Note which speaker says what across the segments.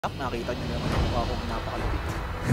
Speaker 1: Nakita niyo naman yung mukha kong napakalupit.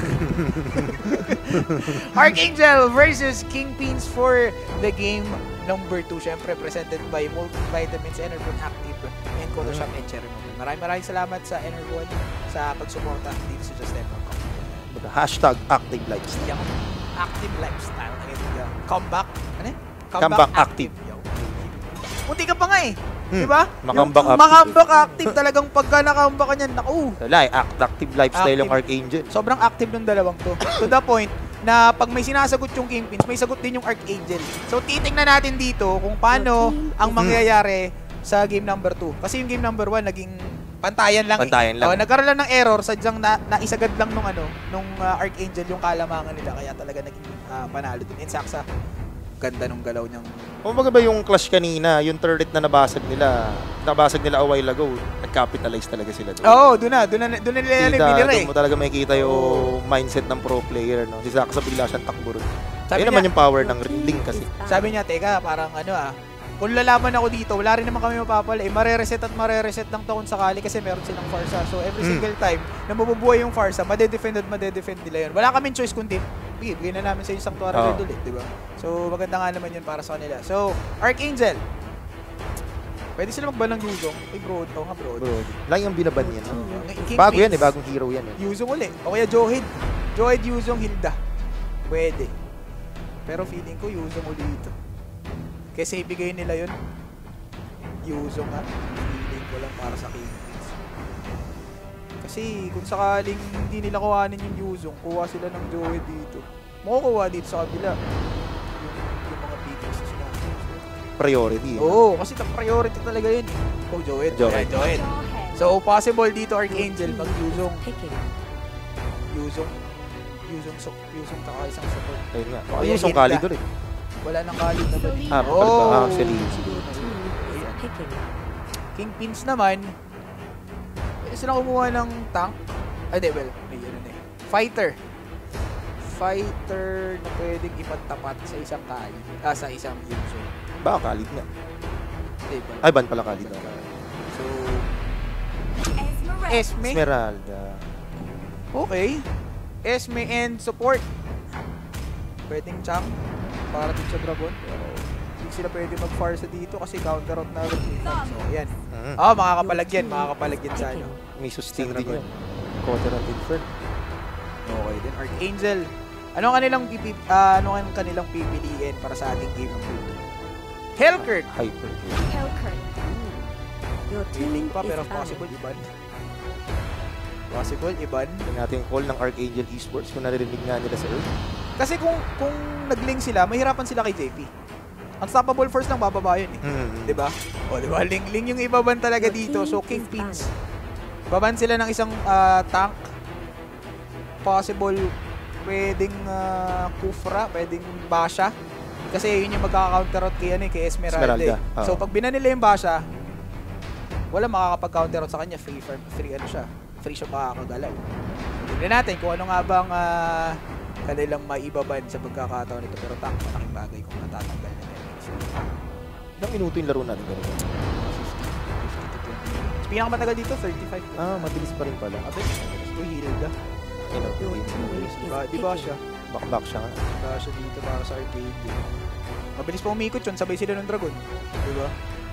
Speaker 1: Archangel versus Kingpins for the game number 2. Siyempre, presented by Multivitamins, Energon Active, and Color Shop and Cherry Mobile. Maraming salamat sa Energon sa pagsuporta dito sa Just Emerald.
Speaker 2: Hashtag Active Lifestyle.
Speaker 1: Yung Active Lifestyle. Comeback. Ano yun?
Speaker 2: Comeback Active.
Speaker 1: Munti ka pa nga eh. Diba?
Speaker 2: Makambak
Speaker 1: active talagang pagka nakambak ka niyan, naku.
Speaker 2: Wala eh, active lifestyle yung Archangel.
Speaker 1: Sobrang active ng dalawang to. To the point na pag may sinasagot yung Kingpins, may sagot din yung Archangel. So titingnan natin dito kung paano ang mangyayari sa game number 2. Kasi yung game number 1 naging pantayan lang.
Speaker 2: Pantayan lang.
Speaker 1: Nagkaroon lang ng error, sadyang naisagad lang nung Archangel yung kalamangan nila, kaya talaga naging panalo din. And Saksa, ganda nung galaw niyang.
Speaker 2: Kung baga ba yung clash kanina, yung turret na nabasag nila a while ago, nag-capitalize talaga sila doon.
Speaker 1: Oo, doon na nila binira eh.
Speaker 2: Doon mo talaga makikita yung mindset ng pro player, no? Si Saksa bigla siyang takbo ron. Ayun naman yung power ng Link kasi.
Speaker 1: Sabi niya, teka, parang kung lalaban ako dito, wala rin naman kami mapapala. Mare-reset lang to kung sakali kasi meron silang Farsa. So every single time na mabubuhay yung Farsa, madedefend nila yun. Wala kaming choice kundi bigyan na namin sa yung Sanctuary Red ulit, di ba? So maganda nga naman yun para sa kanila. So, Archangel, pwede sila magban ng Yuzong. Ay, Brood. Oo nga, Brood.
Speaker 2: Lang yung binaban yan. Bago yan eh, bagong hero yan eh.
Speaker 1: Yuzong ulit. O kaya Johid. Johid, Yuzong, Hilda. Pwede. Pero feeling ko Yuzong ulit ito. Kasi ibigay nila yun. Yuzong nga. Feeling ko lang para sa Kingpins. Kasi kung sakaling hindi nila kuhanin yung Yuzong, kuha sila ng Johid dito. Makukuha dito sa kabila. Yung mga picks na sila.
Speaker 2: Priority.
Speaker 1: Oo, kasi priority talaga yun. Oh, Johid. Johid. So, possible dito Archangel pag Yuzong. Yuzong taka isang support.
Speaker 2: Ayun nga. Yuzong kalidor eh.
Speaker 1: Wala nang kalid na ba?
Speaker 2: Actually.
Speaker 1: Kingpins naman, pwede silang kumuha ng tank. Ay, di, well, may yun eh. Fighter na pwedeng ipagtapat sa isang kalid. Sa isang Yuzong.
Speaker 2: Baka kalid nga.
Speaker 1: Diba?
Speaker 2: Ay, ban pala kalid.
Speaker 1: So,
Speaker 2: Esmeralda.
Speaker 1: Okay. Esme and support. Pwedeng Chang para din sa Dragon. Pero hindi sila pwede mag-farsa dito kasi counter out na rin. So, yan. Makakapalagyan sa ano.
Speaker 2: May sustain din yun. Counter out Inferno.
Speaker 1: Okay din. Archangel. Ano ang kanilang pipiliin para sa ating game ng Pluto? Hellkirk.
Speaker 2: Hyper.
Speaker 1: Feeling pa pero possible iban.
Speaker 2: Tingnan natin yung call ng Archangel Esports kung naririnig nga nila sa Earth.
Speaker 1: Kasi kung nag-link sila, mahirapan sila kay JP. Unstoppable Force lang bababa yun eh. Diba? O diba? Link yung ibaban talaga dito. So Kingpins. Baban sila ng isang tank. Possible pwedeng Kufra, pwedeng Basha. Kasi yun yung magkaka-counter out kay Esmeralda. So pag binanila yung Basha, wala makakapag-counter out sa kanya. Free siya makakagalaw. Tignan natin kung ano nga bang kanilang maibaban sa pagkakataon nito. Pero tank, malaking bagay kung natatanggal na nila.
Speaker 2: Ilang minuto yung laro natin?
Speaker 1: 50 to 20. Pinakamatagal dito, 35.
Speaker 2: Mabilis pa rin pala.
Speaker 1: Hilda. Di ba siya?
Speaker 2: Back siya nga.
Speaker 1: Ba siya dito para sa arcade. Mabilis pa umikot yun, sabay sila ng Dragon. Diba?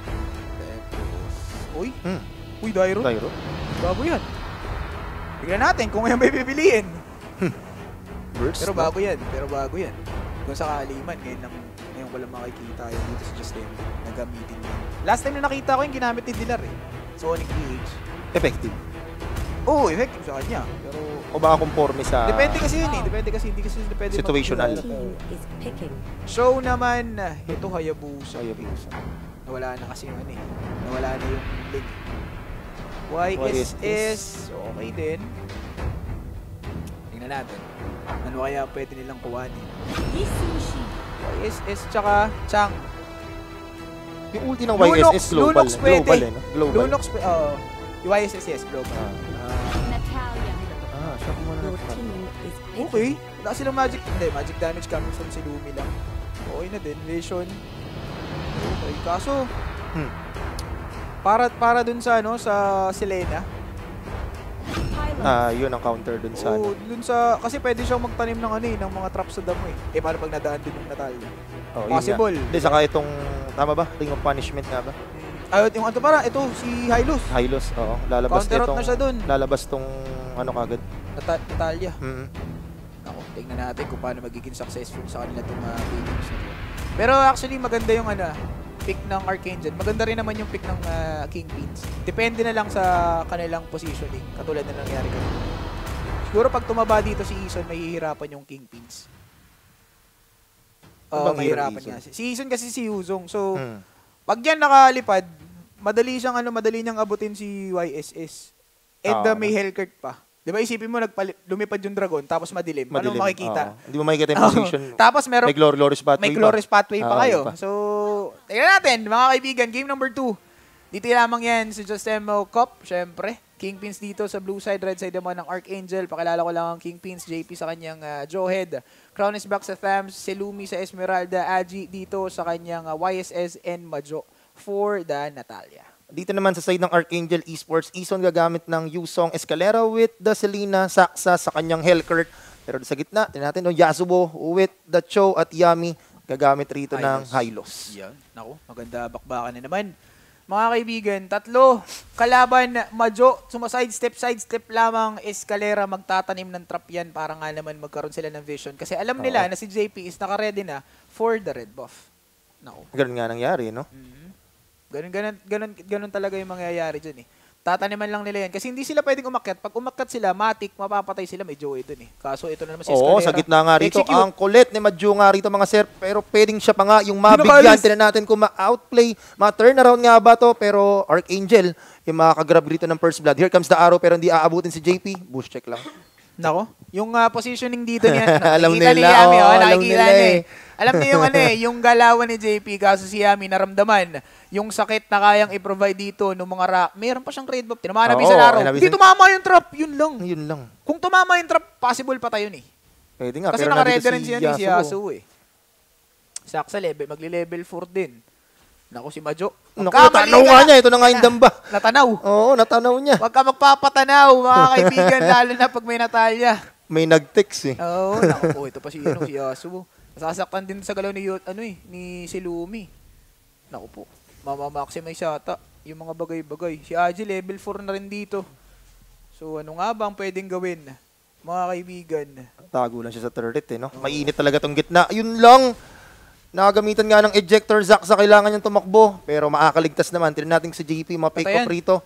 Speaker 1: Uy! Uy, Dairo. Bago yan. Tignan natin kung yan may pipiliin. Pero bago yan. Kung sakali man, ngayon ko lang makikita yun dito sa Just Emerald na gamitin yun. Last time na nakita ko yung ginamit ni Dilar eh. Sonic PH.
Speaker 2: Effective.
Speaker 1: Oo, effective sa kanya. Pero
Speaker 2: o baka conforme sa
Speaker 1: depende kasi yun eh. Depende
Speaker 2: situational.
Speaker 1: Show naman, ito Hayabusa. Nawala na kasi yung nawala na yung leg. YSS, okay din. Tingnan natin. Ano kaya pwede nilang kuhanin? YSS tsaka Chang.
Speaker 2: Yung ulti ng YSS global.
Speaker 1: Lunox pwede.
Speaker 2: Global.
Speaker 1: Lunox pwede. Yung YSS, yes, global.
Speaker 2: Siya kumana.
Speaker 1: Okay. Wala silang magic. Hindi, magic damage coming from si Lumi lang. Okay na din. Vision. Okay. Kaso, para dun sa Selena,
Speaker 2: Yun ang counter dun sa
Speaker 1: Oo, dun sa, kasi pwede siyang magtanim ng ng mga traps sa damo eh. Paano pag nadaan din yung Natalia?
Speaker 2: yun
Speaker 1: Possible.
Speaker 2: nga. Hindi, saka itong, tama ba? Ring of Punishment nga ba?
Speaker 1: Yung ano para, ito, si Hylos.
Speaker 2: Hylos, oo. Lalabas
Speaker 1: Counter-out na siya dun.
Speaker 2: Lalabas tong, kagad.
Speaker 1: Natalia.
Speaker 2: Mm.
Speaker 1: Ako, tingnan natin kung paano magiging successful sa kanila itong games. Pero actually, maganda yung pick ng Archangel. Maganda rin naman yung pick ng Kingpins. Depende na lang sa kanilang positioning. Katulad na nangyari kanina. Siguro pag tumaba dito si Eason, mahihirapan yung Kingpins. Oo, mahihirapan niya. Si Eason kasi si Yuzong. So, pag yan nakalipad, madali niyang abutin si YSS. And may Hellcurt pa. Di ba isipin mo, lumipad yung dragon, tapos madilim. Ano makikita?
Speaker 2: Hindi mo makikita yung position.
Speaker 1: Tapos meron,
Speaker 2: may glorious pathway
Speaker 1: may glorious pathway pa kayo.
Speaker 2: Pa.
Speaker 1: So, tingnan natin, mga kaibigan, game number 2. Dito lamang yan si Justemo Cop, syempre. Kingpins dito sa blue side, red side naman ng Archangel. Pakilala ko lang ang Kingpins, JP sa kanyang Jawhead. Crown is back sa Thams, Selumi sa Esmeralda, Aji dito sa kanyang YSS and Majo for the Natalia.
Speaker 2: Dito naman sa side ng Archangel Esports, Eason gagamit ng Yusong Escalera with the Selena Saksa sa kanyang Hellcurt. Pero sa gitna, tingnan natin, Yasuo with the Cho at Yami gagamit rito ng Hylos.
Speaker 1: Yan. Naku, maganda bakbakan na naman. Mga kaibigan, 3 kalaban, Majo, sidestep lamang, Escalera, magtatanim ng trap yan para nga naman magkaroon sila ng vision. Kasi alam nila na si JP is naka-ready na for the red buff. Naku.
Speaker 2: Ganun nga nangyari, no?
Speaker 1: Ganun talaga yung mangyayari dyan eh. Tataniman lang nila yan. Kasi hindi sila pwedeng umakyat. Pag umakyat sila, matik, mapapatay sila. May Joey dun eh. Kaso ito na naman si Escalera.
Speaker 2: Oo, sa gitna nga rito. Ang kulit ni Madjo nga rito mga sir. Pero pwedeng siya pa nga yung mabigyan. Tinan natin kung ma-outplay. Ma-turnaround nga ba to. Pero Archangel, yung makakagrab rito ng first blood. Here comes the arrow pero hindi aabutin si JP. Boost check lang.
Speaker 1: Nako, yung positioning dito niya,
Speaker 2: alam
Speaker 1: nila,
Speaker 2: nila,
Speaker 1: Yami,
Speaker 2: alam nila eh.
Speaker 1: Alam niyo yung yung galawan ni JP, kaso si Yami naramdaman yung sakit na kayang i-provide dito ng mga rock. Meron pa siyang red buff, tinamaan na sa laro. Hindi tumama yung trap, yun lang. Kung tumama yung trap, possible pa tayo eh.
Speaker 2: Pwede nga,
Speaker 1: kasi
Speaker 2: pero
Speaker 1: naka-ready rin
Speaker 2: si
Speaker 1: Yasuo eh. Saksa level, magle-level 4 din. Naku si Majo.
Speaker 2: Natanaw nga niya. Ito na nga yung damba.
Speaker 1: Natanaw.
Speaker 2: Oo, natanaw niya.
Speaker 1: Huwag ka magpapatanaw, mga kaibigan, lalo na pag may Natalia.
Speaker 2: May nag-text eh.
Speaker 1: Oo, naku. Ito pa si Yasuo. Masasaktan din sa galaw ni Selumi. Naku po. Mama-maximize yata yung mga bagay-bagay. Si Aji level 4 na rin dito. So ano nga ba ang pwedeng gawin, mga kaibigan?
Speaker 2: Tago lang siya sa turret eh, no? Mainit talaga tong gitna. Yun lang. Nakagamitan nga ng ejector Zack sa kailangan niyang tumakbo. Pero makakaligtas naman. Tignan natin si JP, ma-pick up rito.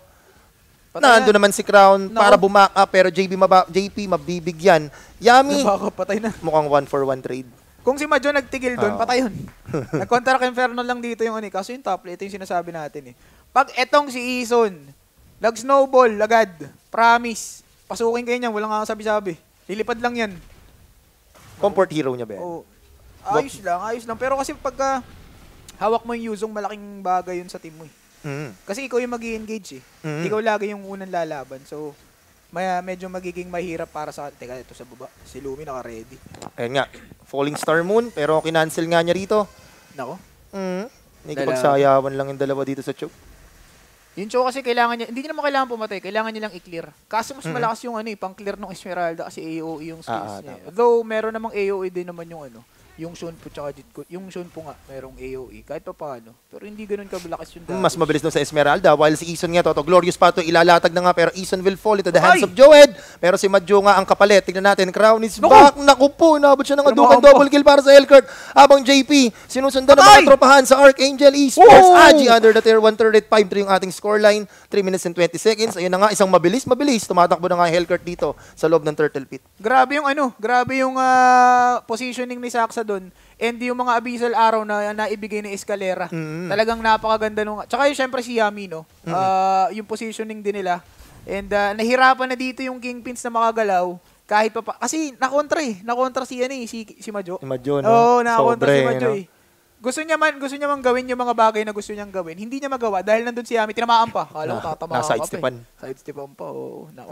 Speaker 2: Nando naman si Crown para bumak up. Pero JP mabibigyan. Yami.
Speaker 1: Patay na.
Speaker 2: Mukhang 1-for-1 trade.
Speaker 1: Kung si Majo nagtigil doon, patay yun. Nag-contract Inferno lang dito yung kaso yung top lane, ito yung sinasabi natin eh. Pag etong si Eason, nag-snowball, agad. Promise. Pasukin kayo niyan, walang sabi-sabi. Lilipad lang yan.
Speaker 2: Comfort hero niya ba yan?
Speaker 1: Oo. Ayos lang. Pero kasi pagka hawak mo yung Yuzong, malaking bagay yun sa team mo eh. Kasi ikaw yung mag-i-engage eh. Ikaw lagi yung unang lalaban. So, medyo magiging mahirap para sa... Teka, ito sa baba. Si Lumi naka-ready.
Speaker 2: Ayun nga. Falling Star Moon, pero kinancel nga niya rito.
Speaker 1: Nako.
Speaker 2: Nagpagsayawan lang yung dalawa dito sa choke.
Speaker 1: Yung choke kasi kailangan niya... Hindi niya naman kailangan pumatay. Kailangan niya lang i-clear. Kaso mas malakas yung pang-clear ng Esmeralda kasi AOE yung skills niya. Though, meron namang AOE din naman yung yung Shunpo tsaka Jitko. Yung Shunpo nga, merong AOE. Kahit pa paano. Pero hindi ganun kabalakas yung damage.
Speaker 2: Mas mabilis doon sa Esmeralda. While si Eason nga to, glorious pato, ilalatag na nga. Pero Eason will fall into the hands of Joed. Pero si Madjo nga ang kapalit. Tignan natin, Crown is back. Naku po, nabot siya ng adukan double kill para sa Hellcurt. Habang JP, sinusundan ng mga tropahan sa Archangel Esports. Aji under the tier 1 turret, 5-3 yung ating scoreline. 3 minutes and 20 seconds. Ayun na nga, isang mabilis. Tumatakbo na nga Hellcurt dito sa loob ng Turtle Pit.
Speaker 1: Grabe yung positioning ni Saksa doon. And yung mga abyssal arrow na naibigay ni Escalera. Talagang napakaganda nung... Tsaka yung syempre si Yami, no? Yung positioning din nila. And nahirapan na dito yung Kingpins na makagalaw. Kahit pa... Kasi nakontra eh. Nakontra si Majo.
Speaker 2: Si Majo, no?
Speaker 1: Oo, nakakontra si Majo
Speaker 2: no?
Speaker 1: eh. Gusto niya man gawin yung mga bagay na gusto niyang gawin. Hindi niya magawa dahil nandun si Yami. Tinamaan pa. Kala ko tatamaan pa. Sidestepan pa. Oo, nako.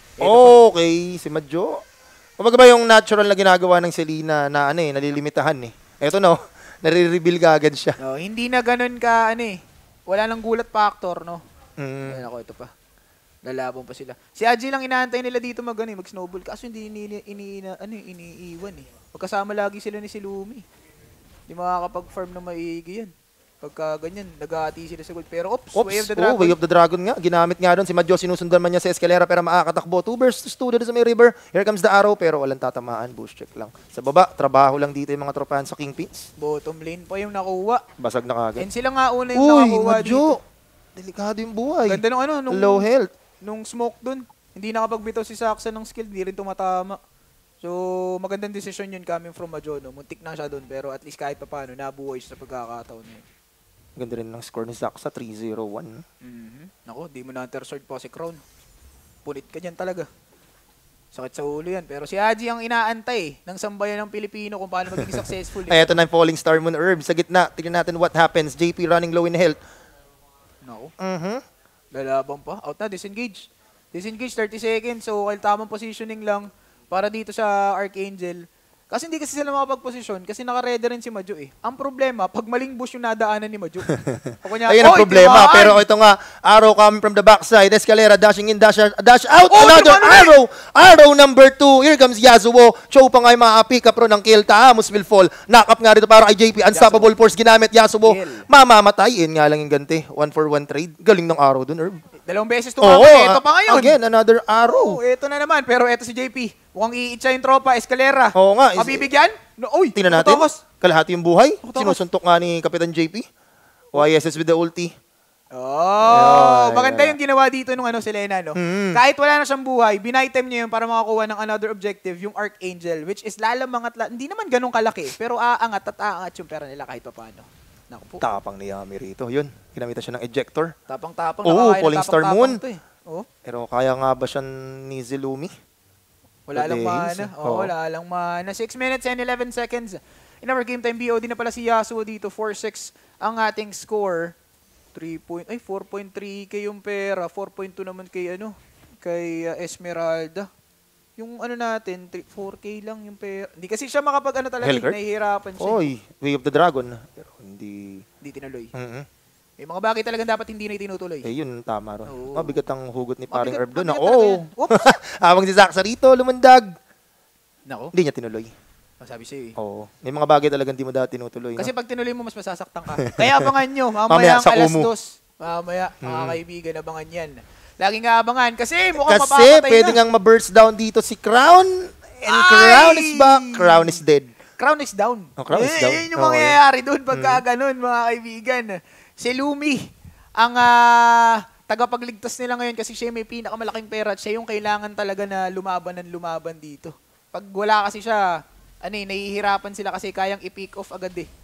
Speaker 2: Okay, si Majo. Kumbaga ba yung natural na ginagawa ng Selena na nalilimitahan eh. Eto no, nare-reveal ka agad siya.
Speaker 1: No, hindi na ganun ka wala nang gulat factor, no? Ayun ako, ito pa. Lalabang pa sila. Si Aji lang inaantay nila dito mag-snowball. Kaso hindi iniiwan eh. Magkasama lagi sila ni Silumi. Hindi makakapag-farm na maigi yan. Pagka ganyan, nag-aati sila sa gold. Pero Way of the Dragon.
Speaker 2: Way of the Dragon nga. Ginamit nga doon. Si Madjo sinusundan man niya sa Escalera pero makakatakbo. 2 versus 2 doon sa may river. Here comes the arrow pero walang tatamaan. Boost check lang. Sa baba, trabaho lang dito yung mga tropahan sa Kingpins.
Speaker 1: Bottom lane pa yung nakuha.
Speaker 2: Basag na kagad.
Speaker 1: And sila nga una yung nakakuha
Speaker 2: Madjo.
Speaker 1: dito.
Speaker 2: Delikado yung buhay.
Speaker 1: Ganda nung
Speaker 2: low health.
Speaker 1: Nung smoke dun. Hindi nakapagbitaw si Saksa ng skill. Hindi rin tumatama. So, magandang desisyon yun coming from Madjo. No? Muntik na siya dun pero at least kahit pa paano, nabuhay siya sa pagkakataon na yun.
Speaker 2: Ganda rin ng score ni Saksa, 3-0-1.
Speaker 1: Nako, di mo na third po si Crown. Punit ka dyan talaga. Sakit sa ulo yan. Pero si Aji ang inaantay ng sambayan ng Pilipino kung paano maging successful.
Speaker 2: Ay, ito na yung Falling Star Moon Herb. Sa gitna, tignan natin what happens. JP running low in health.
Speaker 1: Nako. Lalabang pa. Out na, disengage. Disengage, 30 seconds. So, tamang positioning lang para dito sa Archangel. Kasi hindi kasi sila makapag-posisyon kasi naka-ready rin si Madjo eh. Ang problema, pag maling bush yung nadaanan ni Madjo.
Speaker 2: Ayun ang problema.
Speaker 1: Timaan!
Speaker 2: Pero ito nga, arrow coming from the backside. Escalera dashing in, dash out.
Speaker 1: Oh,
Speaker 2: Another
Speaker 1: timaan
Speaker 2: arrow. Arrow number 2. Here comes Yasuo. Chow pa nga yung pick up ro ng kill. Taamos will fall. Knock up nga rito para kay JP. Unstoppable force ginamit. Yasuo. Mamamatay. Nga lang yung ganti. 1-for-1 trade. Galing ng arrow dun, Herb.
Speaker 1: Dalawang beses tumama. Ito pa ngayon.
Speaker 2: Again, another arrow.
Speaker 1: Ito na naman. Pero ito si JP. Mukhang iitsa yung tropa. Escalera.
Speaker 2: Oo nga.
Speaker 1: Mabibigyan? Uy,
Speaker 2: tingnan natin. Kalahati yung buhay.
Speaker 1: Sinusuntok
Speaker 2: Sinusuntok nga ni Kapitan JP. YSS with the ulti.
Speaker 1: Maganda yung ginawa dito nung Selena, no? Kahit wala na siyang buhay, binitem niya yun para makakuha ng another objective, yung Archangel, which is lalamang hindi naman ganun kalaki, pero aangat yung pera nila kahit pa paano. Naku po.
Speaker 2: Tapang ni Yami rito. Yun, ginamit siya ng ejector.
Speaker 1: Tapang-tapang.
Speaker 2: Falling Star Moon.
Speaker 1: Oh.
Speaker 2: Pero kaya nga ba siya ni Zilumi?
Speaker 1: Wala lang mana. Wala lang mana. 6 minutes and 11 seconds. In our game time, BOD na pala si Yasuo dito. 4-6 ang ating score. 4.3k yung pera. 4.2 naman kay Esmeralda. Yung natin, 4k lang yung pera. Hindi kasi siya makapag talaga. Nahihirapan siya.
Speaker 2: Way of the Dragon. Pero hindi
Speaker 1: tinuloy. May mga bagay talagang dapat hindi na tinutuloy.
Speaker 2: Yun, tama ron. Mabigat ang hugot ni paring Herb doon. Habang si Zaksa rito, lumundag.
Speaker 1: Nako.
Speaker 2: Hindi niya tinuloy.
Speaker 1: Sabi sa'yo eh.
Speaker 2: May mga bagay talagang hindi mo dati tinutuloy.
Speaker 1: Kasi pag tinuloy mo, mas masasaktan ka. Kaya abangan nyo, mamaya ang alas 2. Mamaya, mga kaibigan, abangan yan. Laging abangan kasi mukhang mapapatay na.
Speaker 2: Pwede ngang ma-burst down dito si Crown. And Crown is back. Crown is dead.
Speaker 1: Crown is down.
Speaker 2: Crown is down.
Speaker 1: Yun yung mangyayari doon pagka ganun, mga kaibigan. Si Lumi, ang tagapagligtas nila ngayon kasi siya may pinakamalaking pera at siya yung kailangan talaga na lumaban dito. Pag wala kasi siya, nahihirapan sila kasi kayang i-pick off agad eh.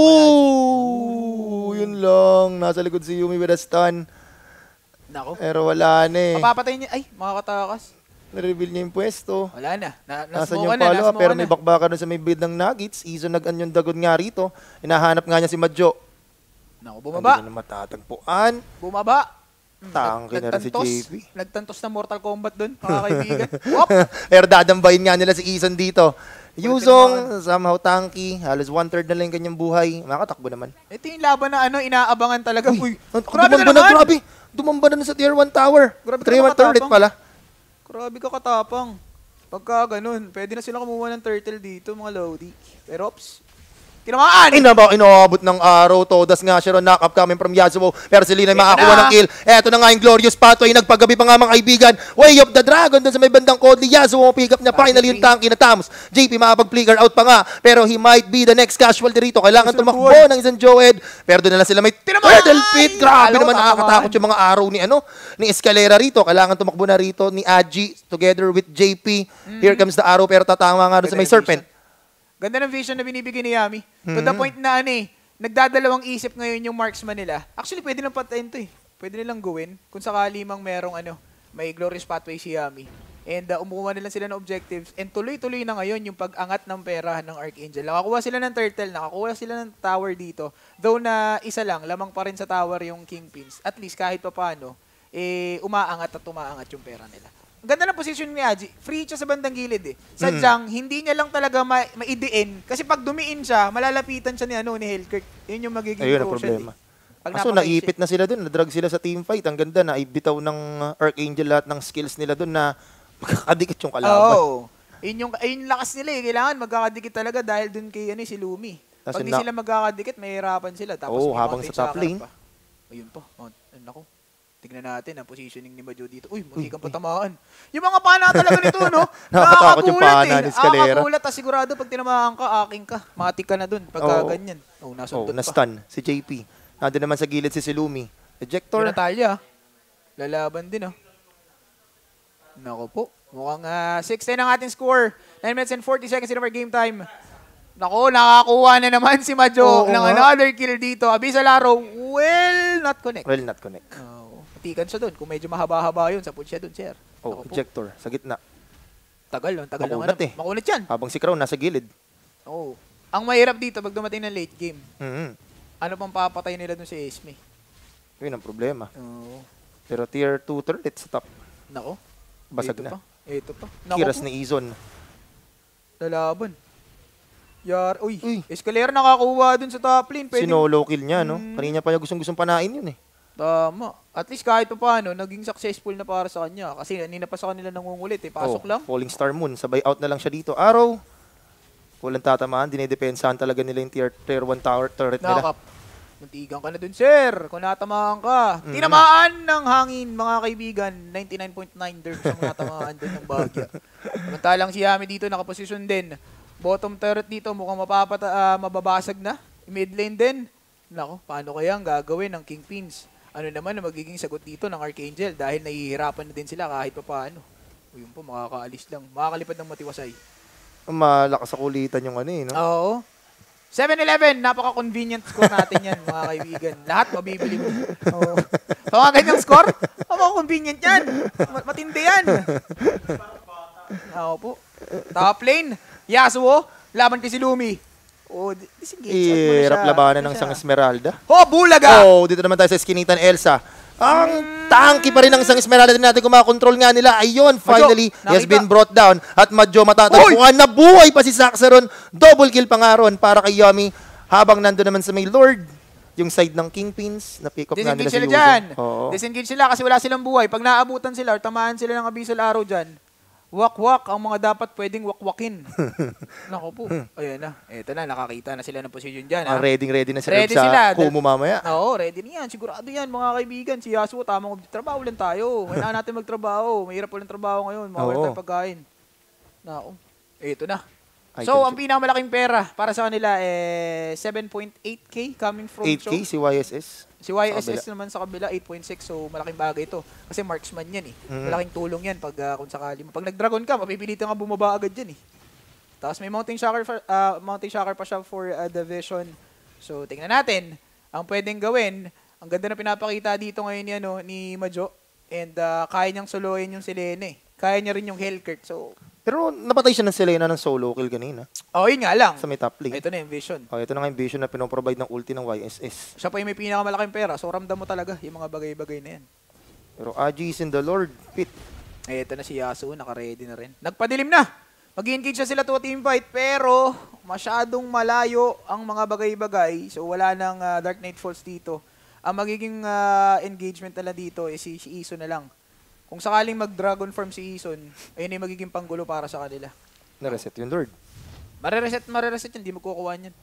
Speaker 2: Yun lang. Nasa likod si Yumi with a stun.
Speaker 1: Nako.
Speaker 2: Pero wala na eh.
Speaker 1: Mapapatay niya. Ay, makakatakas.
Speaker 2: Na-reveal niya yung pwesto.
Speaker 1: Wala na.
Speaker 2: Nasa yung follow up, pero may bakbaka nun sa may build ng Nuggets. Iso nag-anyon dagod nga rito. Hinahanap nga niya si Madjo.
Speaker 1: Nako, bumaba.
Speaker 2: Hindi na matatagpuan.
Speaker 1: Bumaba.
Speaker 2: Tangki na rin si JP.
Speaker 1: Nagtantos na Mortal Kombat doon, mga kaibigan.
Speaker 2: Pero dadambayin nga nila si Ison dito. Yuzong, somehow tanky. Halos 1/3 na lang yung kanyang buhay. Makatakbo naman.
Speaker 1: Ito yung laban na inaabangan talaga. Uy,
Speaker 2: grabe na naman. Grabe. Dumamba na sa tier 1 tower. Tier 1 turret pala.
Speaker 1: Grabe ka katapang. Pagka ganun, pwede na sila kumuha ng turtle dito, mga Lodi. Pero tinamaan!
Speaker 2: Inaabot ng araw. Todas nga siya ron. Knock up coming from Yasuo. Pero si Lina makakuha ng kill. Eto na nga yung Glorious Pathway. Nagpagabi pa nga mga kaibigan. Way of the Dragon doon sa may bandang Kodli. Yasuo pick up niya. Finally yung tanky na Tams. JP makapag-flicker out pa nga. Pero he might be the next casualty rito. Kailangan tumakbo ng isang Joed. Pero doon na lang sila may turtle pit. Grabe naman nakakatakot yung mga araw ni Escalera rito. Kailangan tumakbo na rito ni Aji together with JP. Here comes the arrow. Pero tatama nga doon sa may Serpent.
Speaker 1: Ganda ng vision na binibigay ni Yami. To the point na nagdadalawang isip ngayon yung marksman nila. Actually, pwede nang patayin to eh. Pwede nilang gawin kung sakali mang merong may Glorious Pathway si Yami. And umukuha nila sila ng objectives. And tuloy-tuloy na ngayon yung pag-angat ng pera ng Archangel. Nakakuha sila ng turtle, nakakuha sila ng tower dito. Though na isa lang, lamang pa rin sa tower yung Kingpins. At least kahit pa paano, umaangat at umaangat yung pera nila. Ganda ng position ni Aji. Free siya sa bandang gilid eh. Sadyang, hindi niya lang talaga maidiin. Kasi pag dumiin siya, malalapitan siya ni Hellkirk. Yun yung magiging
Speaker 2: ayun ang problema. Kaso naipit na sila dun, nadrag sila sa team fight. Ang ganda na ibitaw ng Archangel lahat ng skills nila dun na magkakadikit yung kalaban.
Speaker 1: Oo. Yun yung lakas nila eh. Kailangan magkakadikit talaga dahil dun kay si Lumi. Pag di sila magkakadikit, mahirapan sila. Tapos
Speaker 2: habang sa top lane.
Speaker 1: Ayun pa. Nako. Tignan natin ang positioning ni Majo dito. Uy, magiging patamaan. Yung mga pana talaga nito, no?
Speaker 2: Nakakatakot yung pana ni Escalera.
Speaker 1: Nakakagulat. Sigurado pag tinamaan ka, aking ka. Matik ka na dun pagka ganyan. Nasundot pa.
Speaker 2: Na-stun si JP. Nandun naman sa gilid si Silumi. Ejector.
Speaker 1: Yung Natalia. Lalaban din, Nako po. Mukhang 6-10 ang ating score. 9 minutes and 40 seconds in our game time. Nako, nakakuha na naman si Majo ng another kill dito. Abyssal Arrow will not connect. Matikan siya doon. Kung medyo mahaba-haba yun, sapod siya doon, sir.
Speaker 2: Ejector. Sa gitna.
Speaker 1: Tagal lang. Makunat yan.
Speaker 2: Habang si Crown nasa gilid.
Speaker 1: Ang mahirap dito pag dumating ng late game.
Speaker 2: Ano
Speaker 1: pang papatay nila doon si Esme?
Speaker 2: Yun ang problema. Pero tier 2 turret sa top.
Speaker 1: Nako.
Speaker 2: Basag na.
Speaker 1: Ito pa.
Speaker 2: Kiras ni Izon.
Speaker 1: Lalaban. Uy. Escalera nakakuha dun sa top lane.
Speaker 2: Sinolo kill niya, no? Kanina pa niya gustong panain yun eh.
Speaker 1: Tama. At least kahit pa paano, naging successful na para sa kanya. Kasi kanina pa sa kanila nangungulit eh. Pasok lang.
Speaker 2: Falling Star Moon. Sabay out na lang siya dito. Arrow. Walang tatamaan. Dinedepensahan talaga nila yung tier 1 tower turret nila.
Speaker 1: Muntigan ka na dun, sir. Kung natamaan ka. Tinamaan ng hangin, mga kaibigan. 99.9 derms ang natamaan dun ng bagya. Samantalang si Yami dito nakaposisyon din. Bottom turret dito mukhang mababasag na. Mid lane din. Nako, paano kaya ang gagawin ng Kingpins? Ano naman ang magiging sagot dito ng Archangel dahil nahihirapan na din sila kahit pa paano. Yun po, makakaalis lang. Makakalipad ng matiwasay.
Speaker 2: Malakas sa kulitan yung no?
Speaker 1: Oo. 7-11, napaka-convenient score natin yan, mga kaibigan. Lahat mabibili mo. So, mga ganyang score, napaka-convenient yan. Matindi yan. Ako po. Top lane, Yasuo, laban kay si Lumi. Disengage.
Speaker 2: Hirap labanan ng Sang Esmeralda.
Speaker 1: Bulaga!
Speaker 2: Dito naman tayo sa Skinitan Elsa. Ang tanky pa rin ng Sang Esmeralda din natin kung makakontrol nga nila. Ayun, finally, he has been brought down. At Majo matatagpuan. Nabuhay pa si Saxeron. Double kill pa nga ron para kay Yami. Habang nando naman sa may Lord, yung side ng Kingpins, na-pick up nga nila si Yuzo.
Speaker 1: Disengage sila kasi wala silang buhay. Pag naabutan sila or tamaan sila ng Abyssal Arrow dyan, wak-wak ang mga dapat pwedeng wakwakin. Nako po. Ayan na. Eto na, nakakita na sila ng position dyan.
Speaker 2: Ready na sila sa Kumu mamaya.
Speaker 1: Oo, ready na yan. Sigurado yan, mga kaibigan. Si Yasuo, tamang trabaho lang tayo. Kailangan natin magtrabaho. Mahirap po lang trabaho ngayon. Mawala tayong pagkain. Nako. Eto na. So, ang pinakamalaking pera para sa kanila 7.8K coming from
Speaker 2: 8K si YSS.
Speaker 1: Si YSS naman sa kabila 8.6, so malaking bagay ito. Kasi marksman yan eh. Malaking tulong yan pag kung sakali mo. Pag nag-dragon ka, mapipilitan ka bumaba agad yan eh. Tapos may mounting shocker pa siya for division. So tingnan natin ang pwedeng gawin. Ang ganda na pinapakita dito ngayon ni Majo. And kaya niyang soloin yung Selene. Kaya niya rin yung Hellkirk. So
Speaker 2: pero napatay siya ng Selena ng solo kill kanina.
Speaker 1: Yun nga lang.
Speaker 2: Sa may top lane.
Speaker 1: Ito na yung vision.
Speaker 2: Ito na nga yung vision na pinoprovide ng ulti ng YSS.
Speaker 1: Siya pa yung may pinakamalaking pera. So ramdam mo talaga yung mga bagay-bagay na yan.
Speaker 2: Pero Aji is in the Lord pit.
Speaker 1: Ito na si Yasuo. Naka-ready na rin. Nagpadilim na. Mag-engage na sila to team fight. Pero masyadong malayo ang mga bagay-bagay. So wala nang Dark Knight Falls dito. Ang magiging engagement nila dito si Izon na lang. Kung sakaling mag-dragon farm si Izon, ayun yung magiging panggulo para sa kanila.
Speaker 2: Na-reset yung Lord.
Speaker 1: Marereset yan. Hindi magkukuha niyan.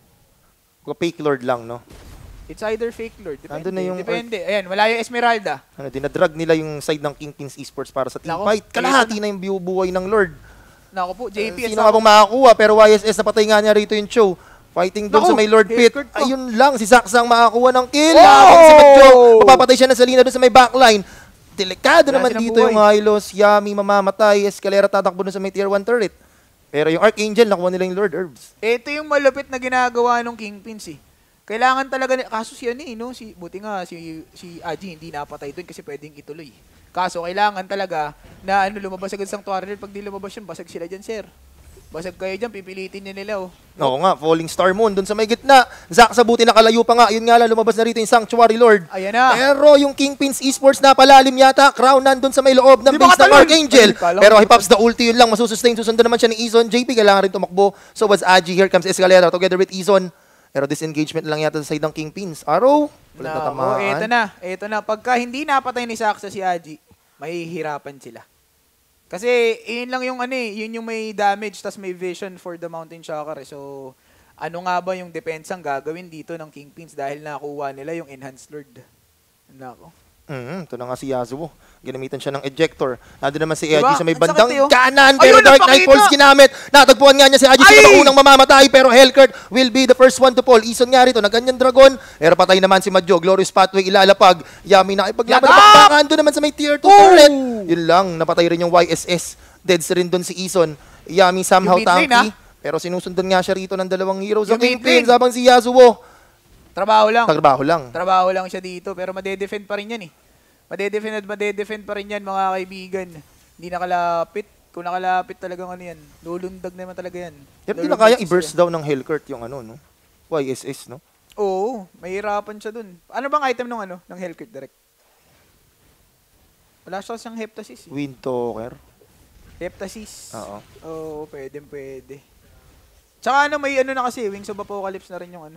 Speaker 2: Fake Lord lang, no?
Speaker 1: It's either fake Lord. Depende.
Speaker 2: Na yung
Speaker 1: Ayan, wala yung Esmeralda.
Speaker 2: Dinadrag nila yung side ng Kingpins Esports para sa team fight. Kalahati na yung buhay ng Lord.
Speaker 1: Nako po, JP.
Speaker 2: Sino nga bang makakuha? Pero YSS napatay nga niya rito yung show. Fighting doon sa may Lord Pit. Ayun lang, si Saxa ang makakuha ng kill. Si Majo, mapapatay siya ng Selena doon sa may backline. Delikado naman dito yung Hylos. Yami mamamatay. Escalera tatakbo na sa may tier 1 turret. Pero yung Archangel, nakuha nila yung Lord Herbs.
Speaker 1: Ito yung malupit na ginagawa ng Kingpins eh. Kailangan talaga, kaso si buti nga si Aji hindi napatay doon kasi pwedeng ituloy. Kaso kailangan talaga na lumabas agad sang Sanctuary. Pag di lumabas yun, basag sila dyan, sir. Basag kayo dyan, pipilitin nila.
Speaker 2: Oo nga, Falling Star Moon doon sa may gitna. Zack sa buti nakalayo pa nga. Yun nga lang, lumabas na rito yung Sanctuary Lord.
Speaker 1: Ayan na.
Speaker 2: Pero yung Kingpins Esports na palalim yata. Crown nandun sa may loob ng base ng Archangel. Pero he pops the ulti, yun lang. Masusustain. Susundan naman siya ni Izon. JP kailangan rin tumakbo. So was Aji. Here comes Escalera together with Izon. Pero disengagement lang yata sa side ng Kingpins. Arrow, ulit na tamaan.
Speaker 1: Ito na. Pagka hindi napatay ni Saksa si Aji, mahihirapan sila. Kasi yun lang yung yun yung may damage tas may vision for the Mountain Chakra. So, ano nga ba yung depensang gagawin dito ng Kingpins dahil nakuha nila yung Enhanced Lord? Nako.
Speaker 2: Ito na nga si Yasuo. Ginamitan siya ng ejector. Nandun naman si
Speaker 1: Diba?
Speaker 2: Eji sa may
Speaker 1: Ang sakit,
Speaker 2: bandang kanan.
Speaker 1: Ayun,
Speaker 2: Pero Dark Knight
Speaker 1: napakita!
Speaker 2: Falls ginamit. Natagpuan nga niya si Eji. Sino unang mamamatay. Pero Hellcurt will be the first one to fall. Ison nga rito. Naganyan Dragon. Pero patay naman si Madjo. Glorious Pathway ilalapag. Yami na ipaglaban. Bakbakan doon naman sa may tier 2 turret. Yun lang. Napatay rin yung YSS. Deads rin doon si Ison. Yami somehow tanky. Pero sinusundan nga siya rito ng dalawang heroes. Ang Kingpins habang si Yasuo.
Speaker 1: Trabaho lang.
Speaker 2: Trabaho lang
Speaker 1: Siya dito pero madedefend pa rin yan eh. Madedefend pa rin yan mga kaibigan. Hindi nakalapit. Kung nakalapit talagang yan. Lulundag naman talaga yan.
Speaker 2: Hindi na kayang i-burst down ng Hellcurt yung no? YSS, no?
Speaker 1: Oo, mahirapan siya dun. Ano bang item ng Hellcurt direct? Wala siya siyang Heptasis.
Speaker 2: Windtalker.
Speaker 1: Heptasis.
Speaker 2: Oo.
Speaker 1: Oo, pwede. Tsaka may na kasi, Wings of Apocalypse na rin yung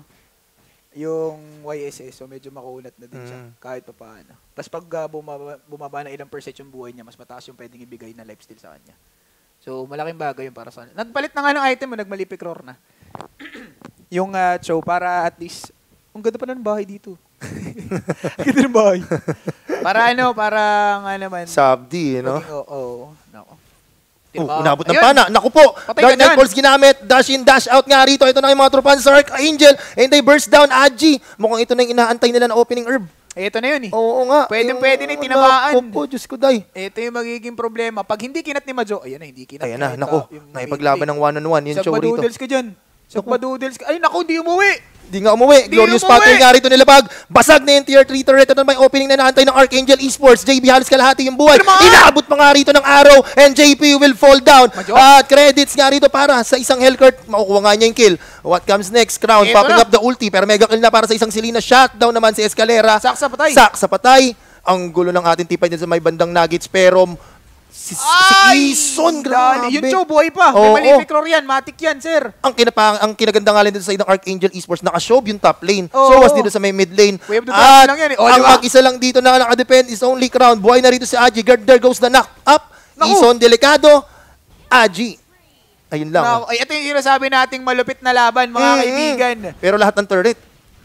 Speaker 1: yung YSS, so medyo makunat na din siya kahit pa paano. Tapos pag bumaba na ilang percent yung buhay niya, mas mataas yung pwedeng ibigay na lifesteal sa kanya. So malaking bagay yung para sa kanya. Nagpalit na nga ng item mo, nagmalipik roar na. Yung Cho, para at least, ang ganda pa ng bahay dito. Ang ganda ng bahay. Para nga naman.
Speaker 2: Sabdi, no?
Speaker 1: Oo. Nako.
Speaker 2: Inabot ng pana. Naku po.
Speaker 1: Patay
Speaker 2: Dark Knight Falls ginamit. Dash in, dash out nga rito. Ito na yung mga tropan sa Archangel. And they burst down Aji. Mukhang ito na yung inaantay nila na opening herb.
Speaker 1: Ito na yun eh.
Speaker 2: Oo nga.
Speaker 1: Pwede na yung tinamaan.
Speaker 2: Naku po, Diyos ko, day.
Speaker 1: Ito yung magiging problema. Pag hindi kinat ni Majo, ayan na, hindi kinat.
Speaker 2: Ayan na, naku. Nakipaglaban ng one-on-one. Yung show rito.
Speaker 1: Sagmadoodles ka dyan. Sagmadoodles ka. Ay, naku, di umuwi.
Speaker 2: Di nga umuwi. Glorious Pathway nga rito nilabag. Basag na yung tier 3 turret. Ito na may opening na naantay ng Archangel Esports. JB halos kalahati yung buhay. Inaabot pa nga rito ng arrow. And JP will fall down. At credits nga rito para sa isang Hellcurt. Makukuha nga niya yung kill. What comes next? Crown popping up the ulti. Pero mega kill na para sa isang Selena. Shutdown naman si Escalera. Saksa patay. Ang gulo ng ating tipay din sa may bandang Nuggets. Pero si Ison, grabe.
Speaker 1: Yung Cho, buhay pa. May malipik roar yan. Matik yan, sir.
Speaker 2: Ang kinaganda nga rin dito sa ng Archangel Esports, nakashow yung top lane. So, was dito sa may mid lane.
Speaker 1: At
Speaker 2: ang mag-isa lang dito na nakadepend is only Crown. Buhay na rito si Aji. There goes the knock up. Ison, delikado. Aji. Ayun lang.
Speaker 1: Ito yung sinasabi nating malupit na laban, mga kaibigan.
Speaker 2: Pero lahat ng turret.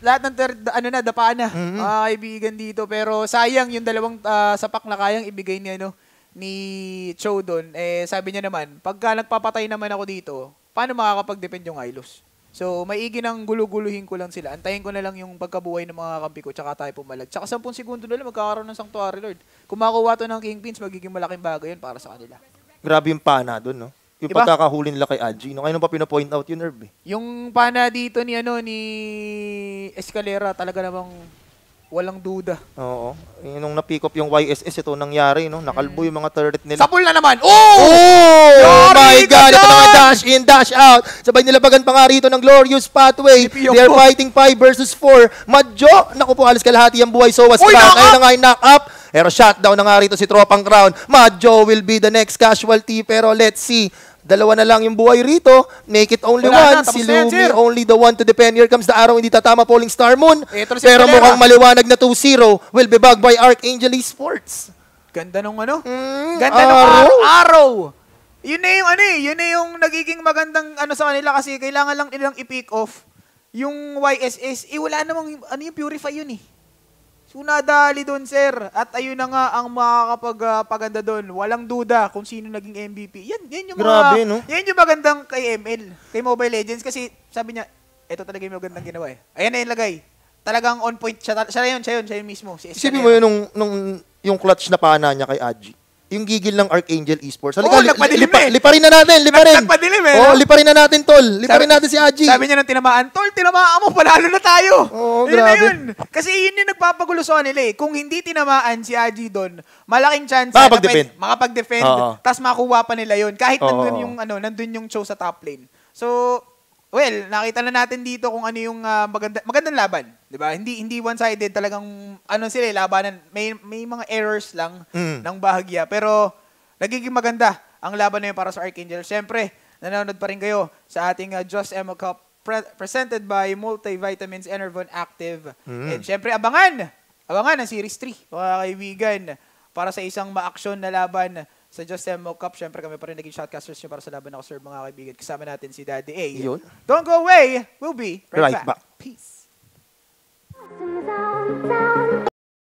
Speaker 1: Dapa na. Mga kaibigan dito. Pero sayang yung dalawang sapak na kayang ibigay ni Cho doon, sabi niya naman, pagka nagpapatay naman ako dito, paano makakapag-depend yung Hylos? So, maigi nang guluguluhin ko lang sila. Antayin ko na lang yung pagkabuhay ng mga kampi ko, tsaka tayo pumalag. Tsaka 10 segundo na lang, magkakaroon ng Sanctuary Lord. Kung makuha to ng Kingpins, magiging malaking bagay yun para sa kanila.
Speaker 2: Grabe yung pana doon, no? Yung pagkakahuli nila kay Aji. No? Ngayon pa pinapoint out yung Herb.
Speaker 1: Yung pana dito ni Escalera, talaga namang walang duda.
Speaker 2: Oo. Nung na-pick up yung YSS, ito nangyari, no? Nakalbo yung mga turret nila.
Speaker 1: Sapul na naman!
Speaker 2: Oh my God! Ito naman, dash in, dash out. Sabay nilabagan pa nga rito ng Glorious Pathway. They are fighting 5 versus 4. Madjo! Naku po, halos kalahati ang buhay. So was Crown. Ayun na nga yung knock up. Pero shutdown na nga rito si Tropang Crown. Madjo will be the next casualty. Pero let's see. Dalawa na lang yung buhay rito. Make it only one. Si Lumi only the one to defend. Here comes the arrow. Hindi tatama Falling Star Moon. Pero mukhang maliwanag na 2-0. Will be bagged by Archangel Esports.
Speaker 1: Ganda nung Ganda nung arrow. Yun na yung nagiging magandang sa kanila kasi kailangan lang nilang i-pick off yung YSS. Wala namang yung Purify yun eh. So, nadali doon, sir. At ayun na nga ang makakapagpaganda doon. Walang duda kung sino naging MVP. Yan yung
Speaker 2: grabe, no?
Speaker 1: Yan yung magandang kay ML, kay Mobile Legends. Kasi sabi niya, ito talaga yung magandang ginawa eh. Ayan na yung lagay. Talagang on point. Siya yun mismo.
Speaker 2: Isipin mo yun nung yung clutch na pana niya kay Aji. Yung gigil ng Archangel Esports. Liparin na natin.
Speaker 1: Nagpadilim eh.
Speaker 2: Liparin na natin, tol. Liparin natin si Aji.
Speaker 1: Sabi niya ng tinamaan, tol, tinamaan mo, panalo na tayo.
Speaker 2: Grabe.
Speaker 1: Yun. Kasi yun yung nagpapagulo sa nila eh. Kung hindi tinamaan si Aji doon, malaking chance makapag-defend. Tapos makuha pa nila yun. Kahit nandun yung Cho sa top lane. So, well, nakita na natin dito kung ano yung magandang laban, 'di ba? Hindi one-sided, talagang sila labanan. May mga errors lang ng bahagya, pero nagiging maganda ang laban na yun para sa Archangel. Siyempre, nanonood pa rin kayo sa ating Just Emo Cup presented by Multivitamins Enervon Active. And syempre, abangan ang Series 3, mga kaibigan, para sa isang ma-action na laban sa Just Demo Cup. Syempre, kami pa rin naging shotcasters nyo para sa laban ako, sir, mga kaibigan. Kasama natin si Daddy A.
Speaker 2: Yun.
Speaker 1: Don't go away. We'll be right back. Peace.
Speaker 3: Down, down.